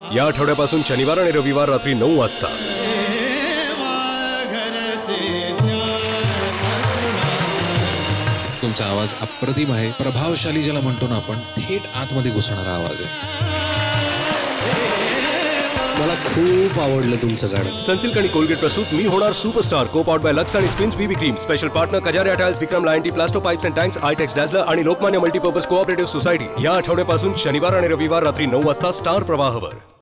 या आठवड्यापासून शनिवार आणि रविवार रात्री 9 वाजता। तुमचा आवाज अप्रतिम आहे, प्रभावशाली ज्याला म्हणतो ना आपण, थेट आतमध्ये घुसणारा आवाज आहे। मला खूप आवडलं तुमचं गाणं। सनसिल्क आणि कोलगेट प्रस्तुत मी होणार superstar, co powered by Lux आणि Spinz BB cream. Special partner Kajaria tiles, Vikram लायंटी, प्लास्टो पाइप्स अँड टँक्स, आयटेक्स डॅझलर आणि लोकमान्य मल्टीपर्पज कोऑपरेटिव्ह सोसायटी। या आठवड्यापासून शनिवार आणि रविवार रात्री 9 वाजता स्टार प्रवाहवर।